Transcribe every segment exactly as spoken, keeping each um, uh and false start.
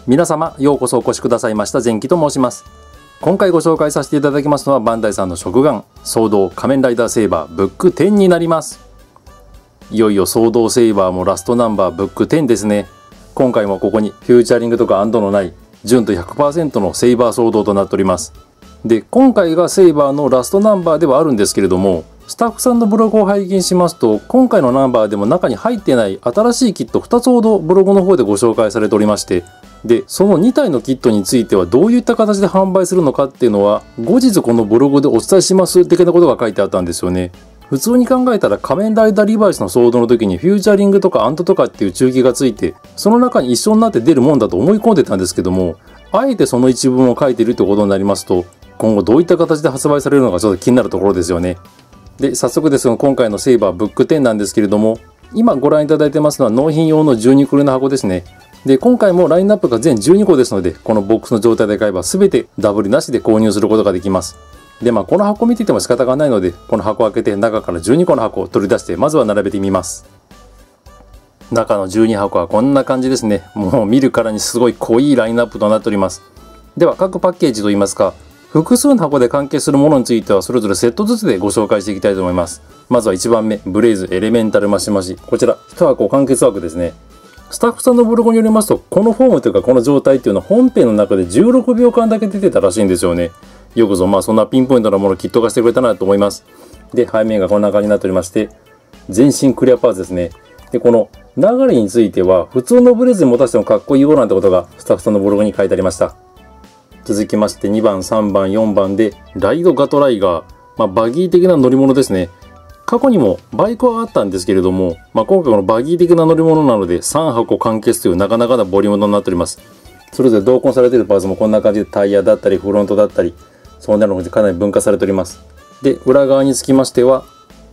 皆様ようこそお越しくださいました。前期と申します。今回ご紹介させていただきますのはバンダイさんの食玩ソード仮面ライダーセイバーブックテンになります。いよいよソードセイバーもラストナンバーブックテンですね。今回もここにフューチャリングとかアンドのない純度 ひゃくパーセント のセイバーソードとなっております。で今回がセイバーのラストナンバーではあるんですけれども、スタッフさんのブログを拝見しますと、今回のナンバーでも中に入ってない新しいキットふたつほどブログの方でご紹介されておりまして、でそのに体のキットについてはどういった形で販売するのかっていうのは後日このブログでお伝えします的なことが書いてあったんですよね。普通に考えたら仮面ライダーリバイスのソードの時にフューチャリングとかアントとかっていう中継がついて、その中に一緒になって出るもんだと思い込んでたんですけども、あえてその一文を書いているってことになりますと、今後どういった形で発売されるのかちょっと気になるところですよね。で早速ですが今回のセイバーブックテンなんですけれども、今ご覧いただいてますのは納品用のじゅうにクルの箱ですね。で今回もラインナップが全じゅうにこですので、このボックスの状態で買えば全てダブルなしで購入することができます。でまあこの箱見てても仕方がないので、この箱を開けて中からじゅうにこの箱を取り出してまずは並べてみます。中のじゅうに箱はこんな感じですね。もう見るからにすごい濃いラインナップとなっております。では各パッケージといいますか複数の箱で関係するものについてはそれぞれセットずつでご紹介していきたいと思います。まずはいちばんめ、ブレイズエレメンタルマシマシ。こちらいち箱完結枠ですね。スタッフさんのブログによりますと、このフォームというかこの状態っていうのは本編の中でじゅうろくびょうかんだけ出てたらしいんですよね。よくぞまあそんなピンポイントなものをキット化してくれたなと思います。で背面がこんな感じになっておりまして、全身クリアパーツですね。でこの流れについては普通のブレイズに持たせてもかっこいいよなんてことがスタッフさんのブログに書いてありました。続きましてにばんさんばんよんばんでライドガトライガー、まあ、バギー的な乗り物ですね。過去にもバイクはあったんですけれども、まあ、今回このバギー的な乗り物なのでさん箱完結というなかなかなボリュームとなっております。それぞれ同梱されているパーツもこんな感じでタイヤだったりフロントだったりそうなるのでかなり分化されております。で裏側につきましては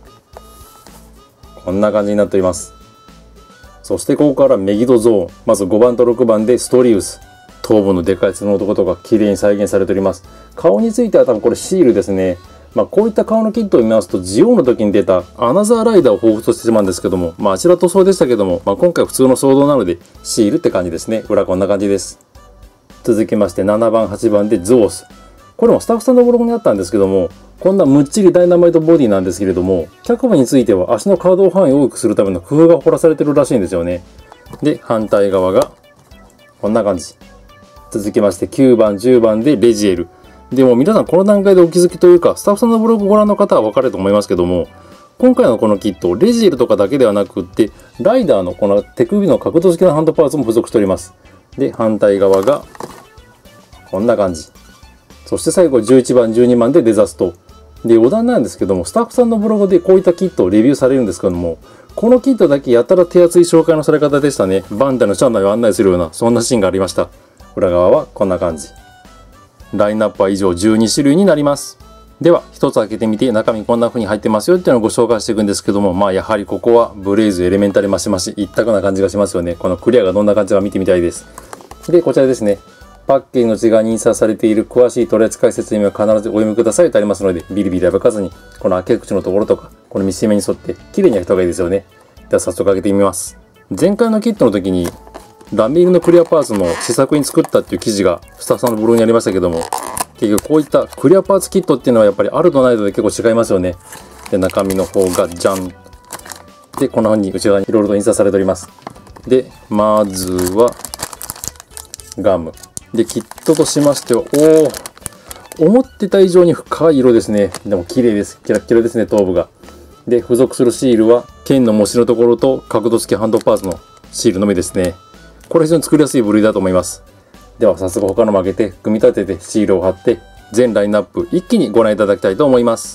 こんな感じになっております。そしてここからメギドゾーン、まずごばんとろくばんでストリウス、頭部のでかい角の男とか綺麗に再現されております。顔については多分これシールですね。まあこういった顔のキットを見ますとジオウの時に出たアナザーライダーを彷彿としてしまうんですけども、まああちら塗装でしたけども、まあ、今回は普通のソードなのでシールって感じですね。裏こんな感じです。続きましてななばんはちばんでゾース。これもスタッフさんのブログにあったんですけども、こんなむっちりダイナマイトボディなんですけれども、脚部については足の可動範囲を多くするための工夫が凝らされてるらしいんですよね。で反対側がこんな感じ。続きましてきゅうばんじゅうばんでレジエル。でも皆さんこの段階でお気づきというかスタッフさんのブログをご覧の方は分かると思いますけども、今回のこのキットレジエルとかだけではなくってライダーのこの手首の角度付きのハンドパーツも付属しております。で反対側がこんな感じ。そして最後じゅういちばんじゅうにばんでデザスト。で余談なんですけども、スタッフさんのブログでこういったキットをレビューされるんですけども、このキットだけやたら手厚い紹介のされ方でしたね。バンダイの社内を案内するようなそんなシーンがありました。裏側はこんな感じ。ラインナップは以上じゅうにしゅるいになります。では一つ開けてみて中身こんな風に入ってますよっていうのをご紹介していくんですけども、まあやはりここはブレイズエレメンタルマシマシ一択な感じがしますよね。このクリアがどんな感じか見てみたいです。でこちらですね、パッケージの内側に印刷されている詳しい取扱説明は必ずお読みくださいとありますので、ビリビリ破かずにこの開け口のところとかこの見せ目に沿って綺麗に開けた方がいいですよね。では早速開けてみます。前回のキットの時にラミングのクリアパーツの試作に作ったっていう記事がスタッフさんのブログにありましたけども、結局こういったクリアパーツキットっていうのはやっぱりあるとないとで結構違いますよね。で中身の方がじゃん。でこんな風に内側にいろいろと印刷されております。でまずはガムでキットとしましては、おお思ってた以上に深い色ですね。でも綺麗です。キラッキラですね頭部が。で付属するシールは剣の模試のところと角度付きハンドパーツのシールのみですね。これ非常に作りやすい部類だと思います。では早速他のも開けて組み立ててシールを貼って全ラインナップ一気にご覧いただきたいと思います。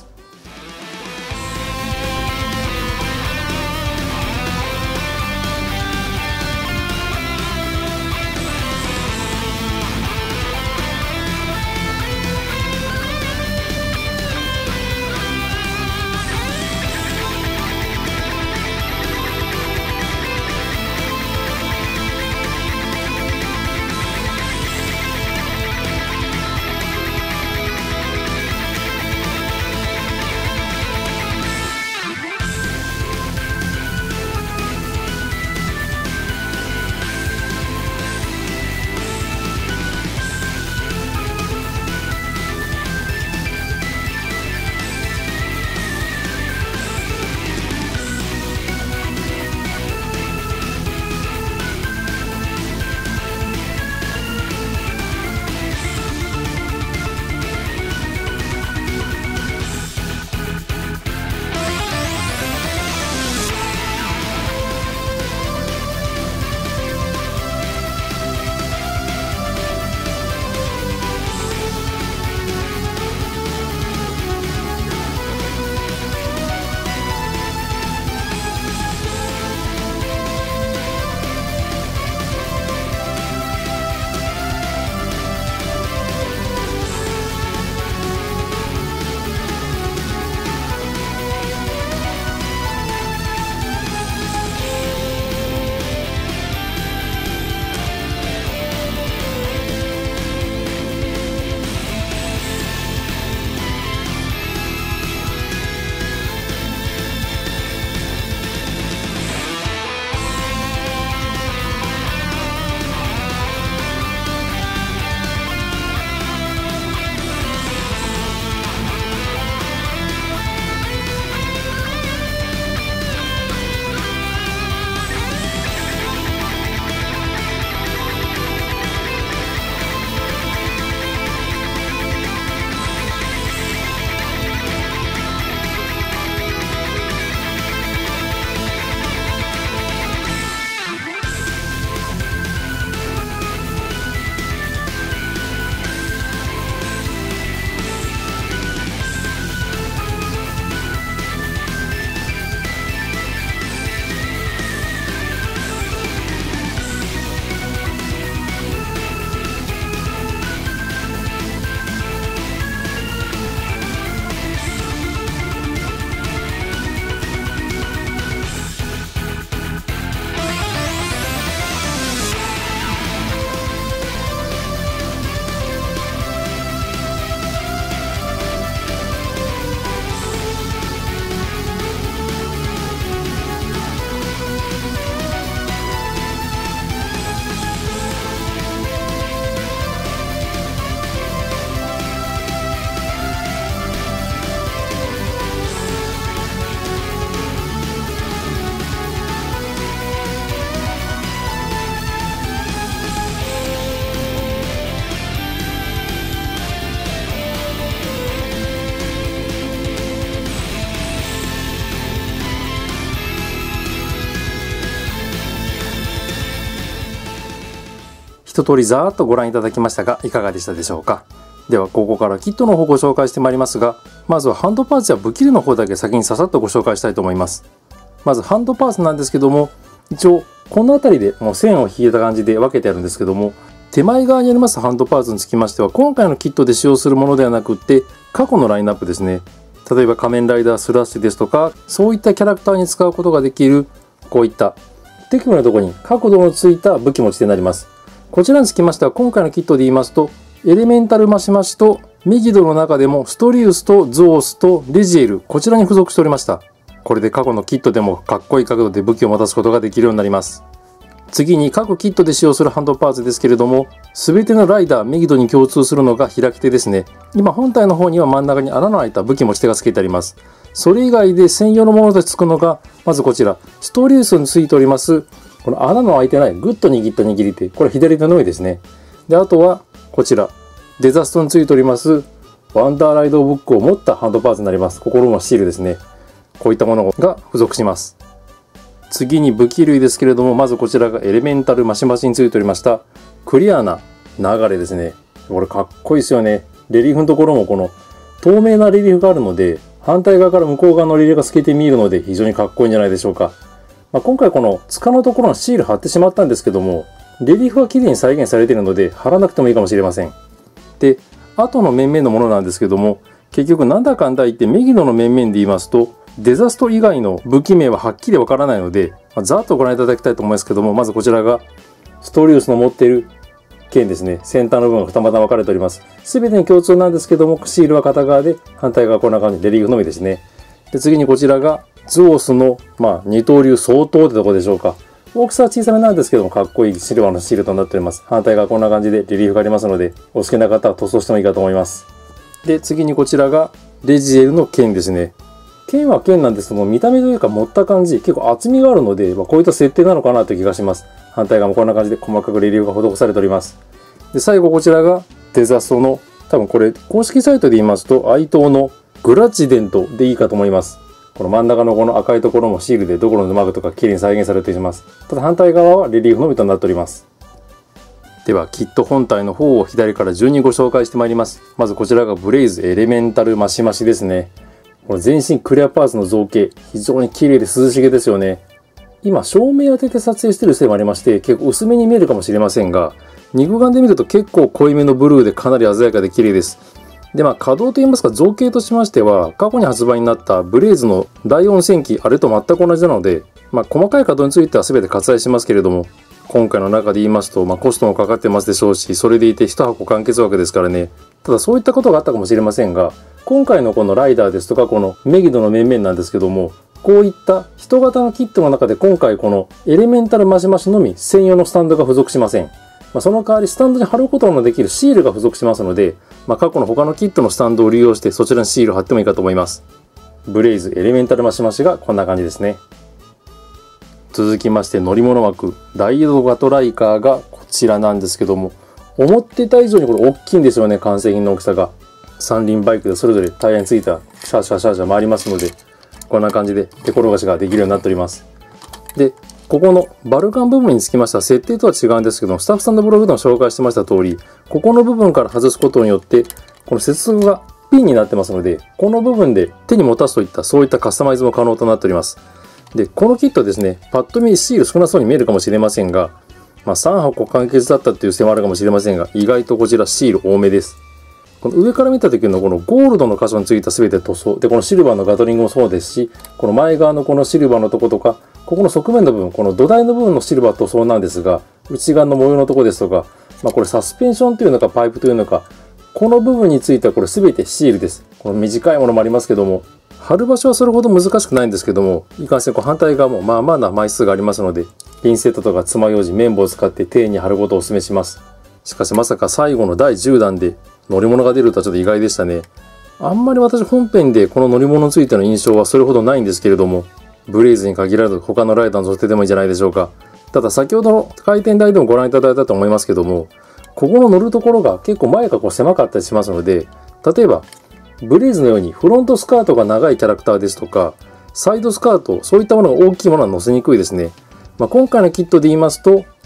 一通りざーっとご覧いただきましたがいかがでしたでしょうか。ではここからキットの方をご紹介してまいりますが、まずはハンドパーツや武器類の方だけ先にささっとご紹介したいと思います。まずハンドパーツなんですけども、一応この辺りでもう線を引いた感じで分けてあるんですけども、手前側にありますハンドパーツにつきましては今回のキットで使用するものではなくって過去のラインナップですね。例えば仮面ライダースラッシュですとか、そういったキャラクターに使うことができるこういった手首のところに角度のついた武器持ち手になります。こちらにつきましては今回のキットで言いますと、エレメンタルマシマシとメギドの中でもストリウスとゾースとレジエル、こちらに付属しておりました。これで過去のキットでもかっこいい角度で武器を持たすことができるようになります。次に各キットで使用するハンドパーツですけれども、全てのライダーメギドに共通するのが開き手ですね。今本体の方には真ん中に穴の開いた武器持ち手が付けてあります。それ以外で専用のものとして付くのが、まずこちらストリウスに付いておりますこの穴の開いてないグッと握った握り手、これ左手の上ですね。であとはこちらデザストに付いておりますワンダーライドブックを持ったハンドパーツになります。心のシールですね。こういったものが付属します。次に武器類ですけれども、まずこちらがエレメンタルマシマシに付いておりましたクリアな流れですね。これかっこいいですよね。レリーフのところもこの透明なレリーフがあるので、反対側から向こう側のレリーフが透けて見えるので非常にかっこいいんじゃないでしょうか。まあ、今回この柄のところのシール貼ってしまったんですけども、レリーフは綺麗に再現されているので貼らなくてもいいかもしれません。で、後の面々のものなんですけども、結局なんだかんだ言ってメギドの面々で言いますと、デザスト以外の武器名ははっきりわからないので、まあ、ざっとご覧いただきたいと思いますけども、まずこちらがストリウスの持っている剣ですね。先端の部分が二股分かれております。全てに共通なんですけども、シールは片側で、反対側こんな感じでレリーフのみですね。で、次にこちらがゾースの、まあ、二刀流相当ってとこでしょうか。大きさは小さめなんですけども、かっこいいシルバーのシールとなっております。反対側こんな感じでレリーフがありますので、お好きな方は塗装してもいいかと思います。で、次にこちらがレジエルの剣ですね。剣は剣なんですけども、見た目というか持った感じ、結構厚みがあるので、まあ、こういった設定なのかなという気がします。反対側もこんな感じで細かくレリーフが施されております。で、最後こちらがデザストの、多分これ公式サイトで言いますと、愛刀のグラチデントでいいかと思います。この真ん中のこの赤いところもシールでどこのマークとか綺麗に再現されています。ただ反対側はレリーフのみとなっております。ではキット本体の方を左から順にご紹介してまいります。まずこちらがブレイズエレメンタルマシマシですね。この全身クリアパーツの造形、非常に綺麗で涼しげですよね。今照明当てて撮影しているせいもありまして、結構薄めに見えるかもしれませんが、肉眼で見ると結構濃いめのブルーでかなり鮮やかで綺麗です。で、まあ、稼働といいますか造形としましては、過去に発売になったブレイズのだいよん戦機、あれと全く同じなので、まあ、細かい稼働については全て割愛しますけれども、今回の中で言いますと、まあ、コストもかかってますでしょうし、それでいて一箱完結枠ですからね。ただそういったことがあったかもしれませんが、今回のこのライダーですとか、このメギドの面々なんですけども、こういった人型のキットの中で今回このエレメンタルマシマシのみ専用のスタンドが付属しません。まあ、その代わりスタンドに貼ることのできるシールが付属しますので、まあ、過去の他のキットのスタンドを利用してそちらにシールを貼ってもいいかと思います。ブレイズエレメンタルマシマシがこんな感じですね。続きまして乗り物枠、ダイエドガトライカーがこちらなんですけども、思ってた以上にこれ大きいんですよね、完成品の大きさが。三輪バイクでそれぞれタイヤについたシャーシャーシャーシャー回りますので、こんな感じで手転がしができるようになっております。で、ここのバルカン部分につきましては設定とは違うんですけども、スタッフさんのブログでも紹介してました通り、ここの部分から外すことによって、この接続がピンになってますので、この部分で手に持たすといったそういったカスタマイズも可能となっております。で、このキットですね、パッと見シール少なそうに見えるかもしれませんが、まあ、さん箱完結だったっていう線もあるかもしれませんが、意外とこちらシール多めです。この上から見た時のこのゴールドの箇所についた全て塗装。で、このシルバーのガトリングもそうですし、この前側のこのシルバーのとことか、ここの側面の部分、この土台の部分のシルバー塗装なんですが、内側の模様のとこですとか、まあ、これサスペンションというのかパイプというのか、この部分についてはこれ全てシールです。この短いものもありますけども、貼る場所はそれほど難しくないんですけども、いかんせんこう反対側もまあまあな枚数がありますので、ピンセットとか爪楊枝、綿棒を使って丁寧に貼ることをお勧めします。しかしまさか最後のだいじゅうだんで乗り物が出るとはちょっと意外でしたね。あんまり私本編でこの乗り物についての印象はそれほどないんですけれども、ブレイズに限らず他のライダーの設定でもいいんじゃないでしょうか。ただ先ほどの回転台でもご覧いただいたと思いますけども、ここの乗るところが結構前がこう狭かったりしますので、例えばブレイズのようにフロントスカートが長いキャラクターですとか、サイドスカート、そういったものが大きいものは乗せにくいですね。まあ、今回のキットで言いますと、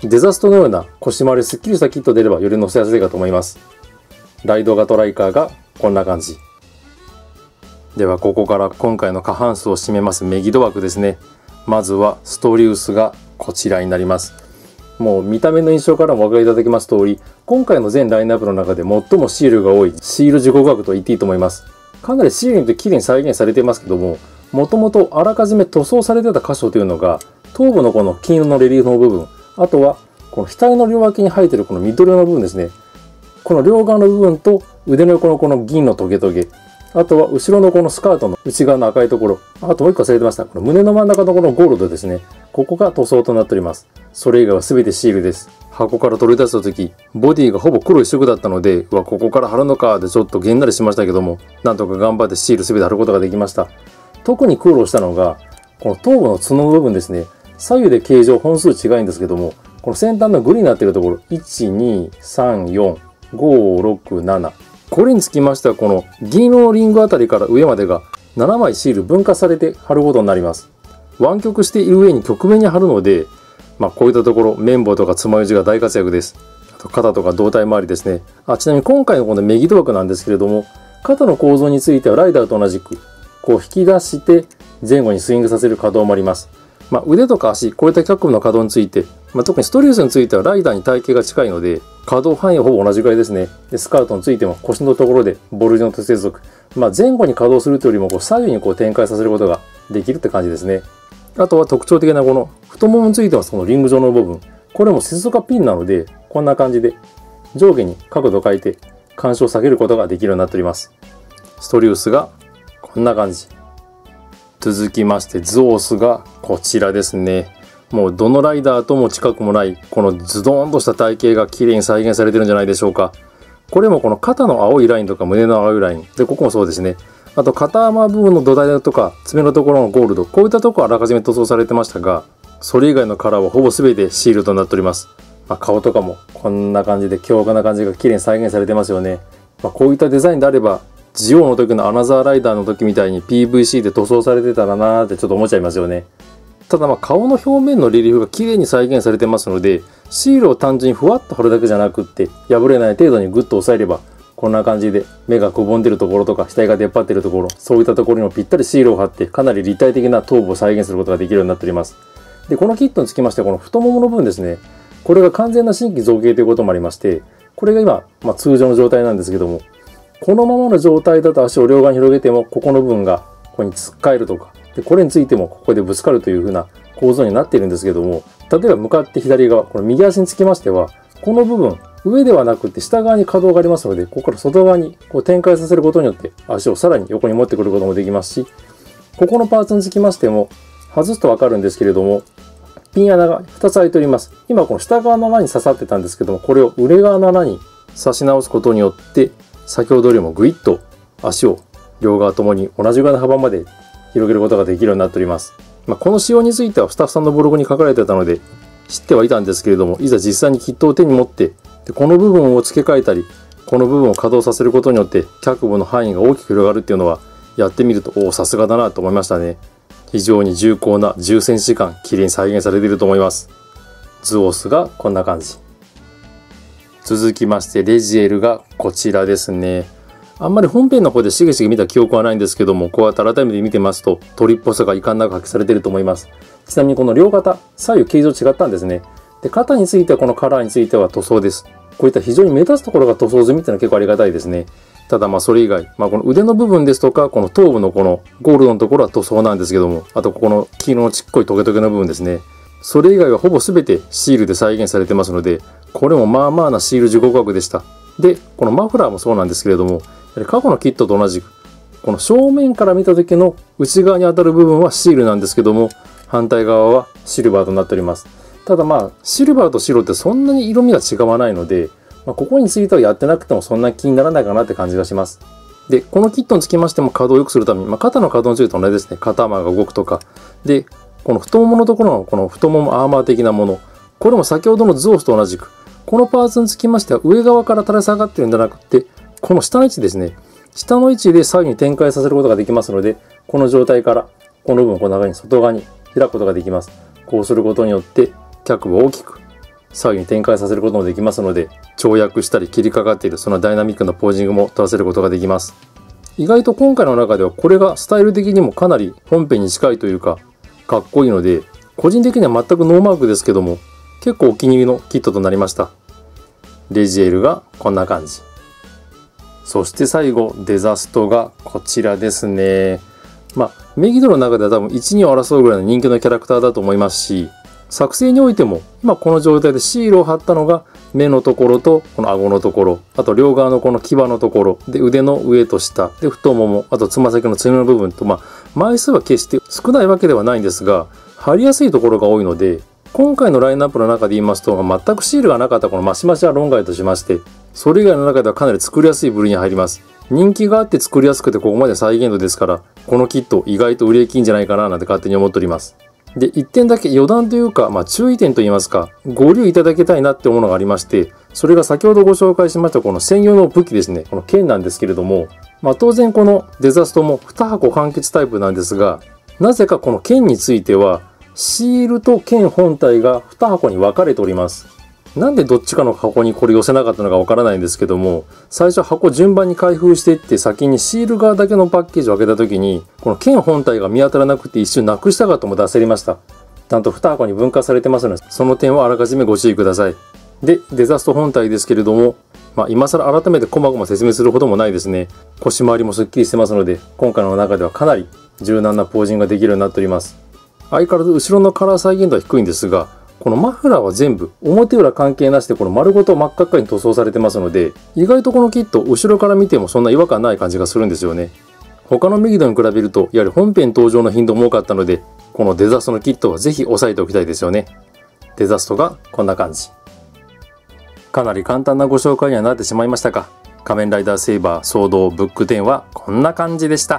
デザストのような腰回りすっきりしたキットであればより乗せやすいかと思います。ライド型ライカーがこんな感じ。ではここから今回の過半数を占めますメギド枠ですね。まずはストリウスがこちらになります。もう見た目の印象からもお分かりいただきます通り、今回の全ラインナップの中で最もシールが多いシール時刻枠と言っていいと思います。かなりシールによって綺麗に再現されていますけども、もともとあらかじめ塗装されてた箇所というのが頭部のこの金色のレリーフの部分、あとはこの額の両脇に生えているこの緑色の部分ですね。この両側の部分と腕の横のこの銀のトゲトゲ、あとは後ろのこのスカートの内側の赤いところ、あともう一個忘れてました。この胸の真ん中のこのゴールドですね。ここが塗装となっております。それ以外は全てシールです。箱から取り出した時、ボディがほぼ黒一色だったので、うわ、ここから貼るのかでちょっとげんなりしましたけども、なんとか頑張ってシール全て貼ることができました。特に苦労したのが、この頭部の角の部分ですね。左右で形状本数違いんですけども、この先端のグリーになっているところ、いち、に、さん、よん、ご、ろく、なな。これにつきましては、この銀色のリングあたりから上までがななまいシール分割されて貼ることになります。湾曲している上に曲面に貼るので、まあこういったところ、綿棒とか爪楊枝が大活躍です。あと肩とか胴体周りですね。あ、ちなみに今回のこのメギド枠なんですけれども、肩の構造についてはライダーと同じく、こう引き出して前後にスイングさせる可動もあります。まあ、腕とか足、こういった脚部の可動について、まあ、特にストリウスについてはライダーに体型が近いので、可動範囲はほぼ同じぐらいですね。で、スカートについても腰のところでボルジョンと接続。まあ、前後に可動するというよりもこう左右にこう展開させることができるって感じですね。あとは特徴的なこの太ももについてはそのリング状の部分。これも接続がピンなので、こんな感じで上下に角度を変えて干渉を下げることができるようになっております。ストリウスがこんな感じ。続きましてズオースがこちらですね。もうどのライダーとも近くもないこのズドーンとした体型が綺麗に再現されてるんじゃないでしょうか。これもこの肩の青いラインとか胸の青いラインで、ここもそうですね。あと肩間部分の土台とか爪のところのゴールド、こういったところはあらかじめ塗装されてましたが、それ以外のカラーはほぼ全てシールとなっております。まあ、顔とかもこんな感じで強化な感じが綺麗に再現されてますよね。まあ、こういったデザインであればジオの時のアナザーライダーの時みたいに ピーブイシー で塗装されてたらなーってちょっと思っちゃいますよね。ただまあ顔の表面のレリーフが綺麗に再現されてますので、シールを単純にふわっと貼るだけじゃなくって破れない程度にグッと押さえれば、こんな感じで目がくぼんでるところとか額が出っ張ってるところ、そういったところにもぴったりシールを貼ってかなり立体的な頭部を再現することができるようになっております。で、このキットにつきましてはこの太ももの部分ですね。これが完全な新規造形ということもありまして、これが今、まあ、通常の状態なんですけども、このままの状態だと足を両側に広げてもここの部分がここに突っかえるとか、でこれについてもここでぶつかるという風な構造になっているんですけども、例えば向かって左側、この右足につきましては、この部分、上ではなくて下側に可動がありますので、ここから外側にこう展開させることによって足をさらに横に持ってくることもできますし、ここのパーツにつきましても、外すとわかるんですけれども、ピン穴がふたつ開いております。今この下側の穴に刺さってたんですけども、これを裏側の穴に刺し直すことによって、先ほどよりもぐいっと足を両側ともに同じぐらいの幅まで広げることができるようになっております。まあ、この仕様についてはスタッフさんのブログに書かれてたので知ってはいたんですけれども、いざ実際にキットを手に持ってでこの部分を付け替えたり、この部分を稼働させることによって脚部の範囲が大きく広がるっていうのはやってみると、おお、さすがだなと思いましたね。非常に重厚なじゅっセンチ間綺麗に再現されていると思います。ズオースがこんな感じ。続きましてレジエルがこちらですね。あんまり本編の方でしげしげ見た記憶はないんですけども、こうやって改めて見てますと鳥っぽさが遺憾なく発揮されていると思います。ちなみにこの両肩、左右形状違ったんですね。で、肩についてはこのカラーについては塗装です。こういった非常に目立つところが塗装済みっていうのは結構ありがたいですね。ただまあそれ以外、まあ、この腕の部分ですとかこの頭部のこのゴールドのところは塗装なんですけども、あとここの黄色のちっこいトゲトゲの部分ですね。それ以外はほぼ全てシールで再現されてますので、これもまあまあなシール自己額でした。で、このマフラーもそうなんですけれども、過去のキットと同じく、この正面から見た時の内側に当たる部分はシールなんですけども、反対側はシルバーとなっております。ただまあ、シルバーと白ってそんなに色味が違わないので、まあ、ここについてはやってなくてもそんな気にならないかなって感じがします。で、このキットにつきましても稼働を良くするために、まあ、肩の稼働についてと同じですね。肩間が動くとか。で、この太もものところのこの太ももアーマー的なもの。これも先ほどのズオースと同じく、このパーツにつきましては上側から垂れ下がってるんじゃなくて、この下の位置ですね。下の位置で左右に展開させることができますので、この状態からこの部分をこんな風に外側に開くことができます。こうすることによって脚部を大きく左右に展開させることもできますので、跳躍したり切りかかっているそのダイナミックなポージングも取らせることができます。意外と今回の中ではこれがスタイル的にもかなり本編に近いというかかっこいいので、個人的には全くノーマークですけども結構お気に入りのキットとなりました。レジエルがこんな感じ。そして最後デザストがこちらですね。まあメギドの中では多分いち、にを争うぐらいの人気のキャラクターだと思いますし、作成においても今この状態でシールを貼ったのが目のところとこの顎のところ、あと両側のこの牙のところで、腕の上と下で太もも、あとつま先の爪の部分と、まあ枚数は決して少ないわけではないんですが貼りやすいところが多いので、今回のラインナップの中で言いますと、まあ、全くシールがなかったこのマシマシは論外としまして、それ以外の中ではかなり作りやすい部類に入ります。人気があって作りやすくてここまで再現度ですから、このキット意外と売れ行きいいんじゃないかななんて勝手に思っております。で、いってんだけ余談というか、まあ、注意点といいますか、ご留意いただきたいなって思うのがありまして、それが先ほどご紹介しましたこの専用の武器ですね、この剣なんですけれども、まあ、当然このデザストもに箱完結タイプなんですが、なぜかこの剣についてはシールと剣本体がに箱に分かれております。なんでどっちかの箱にこれ寄せなかったのかわからないんですけども、最初箱順番に開封していって先にシール側だけのパッケージを開けた時にこの剣本体が見当たらなくて一瞬なくしたかとも出せりました。ちゃんとに箱に分割されてますので、その点はあらかじめご注意ください。で、デザスト本体ですけれども、まあ、今更改めて細々説明するほどもないですね。腰回りもすっきりしてますので、今回の中ではかなり柔軟なポージングができるようになっております。相変わらず後ろのカラー再現度は低いんですが、このマフラーは全部表裏関係なしでこの丸ごと真っ赤っかに塗装されてますので、意外とこのキット後ろから見てもそんな違和感ない感じがするんですよね。他のメギドに比べるとやはり本編登場の頻度も多かったので、このデザストのキットはぜひ押さえておきたいですよね。デザストがこんな感じ。かなり簡単なご紹介にはなってしまいましたが、仮面ライダーセイバーソードブックテンはこんな感じでした。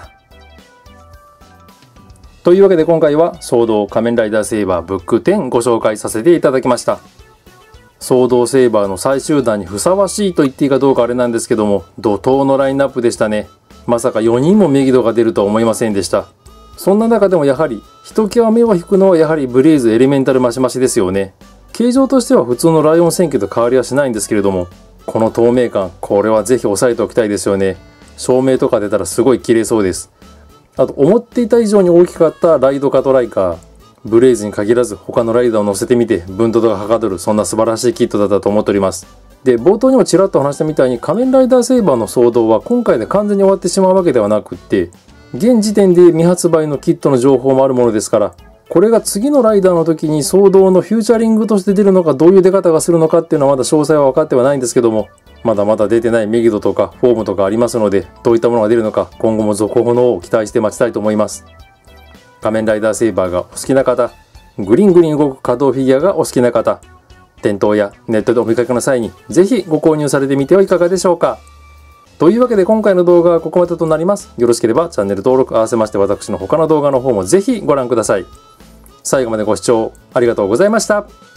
というわけで今回はソード仮面ライダーセイバーブックテンご紹介させていただきました。ソードセイバーの最終弾にふさわしいと言っていいかどうかあれなんですけども、怒涛のラインナップでしたね。まさかよにんもメギドが出るとは思いませんでした。そんな中でもやはりひときわ目を引くのはやはりブレイズエレメンタルマシマシですよね。形状としては普通のライオン戦記と変わりはしないんですけれども、この透明感、これはぜひ押さえておきたいですよね。照明とか出たらすごい綺麗そうです。あと思っていた以上に大きかったライドカトライカー、ブレイズに限らず他のライダーを乗せてみて分度度がはかどる、そんな素晴らしいキットだったと思っております。で、冒頭にもちらっと話したみたいに仮面ライダーセイバーの騒動は今回で完全に終わってしまうわけではなくって、現時点で未発売のキットの情報もあるものですから、これが次のライダーの時に騒動のフューチャリングとして出るのかどういう出方がするのかっていうのはまだ詳細は分かってはないんですけども、まだまだ出てないメギドとかフォームとかありますので、どういったものが出るのか今後も続報のを期待して待ちたいと思います。仮面ライダーセイバーがお好きな方、グリングリン動く可動フィギュアがお好きな方、店頭やネットでお見かけの際にぜひご購入されてみてはいかがでしょうか。というわけで今回の動画はここまでとなります。よろしければチャンネル登録合わせまして私の他の動画の方もぜひご覧ください。最後までご視聴ありがとうございました。